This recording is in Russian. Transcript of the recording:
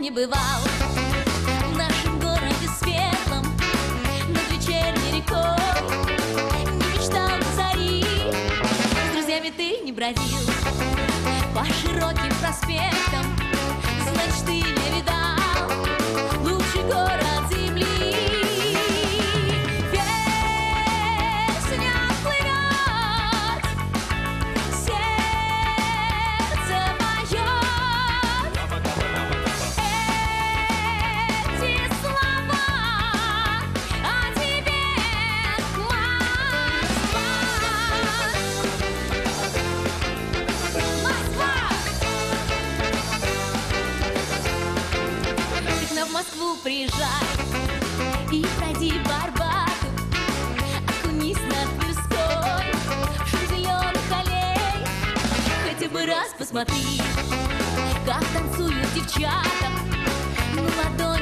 не бывал в нашем городе светлом, над вечерней рекой. Не мечтал до зари, с друзьями ты не бродил по широким проспектам, значит, ты не видал лучший город земли. В Москву приезжай и пройди Барбату, окунись над Тверской в шум зеленых аллей. Хотя бы раз посмотри, как танцуют девчата на ладони.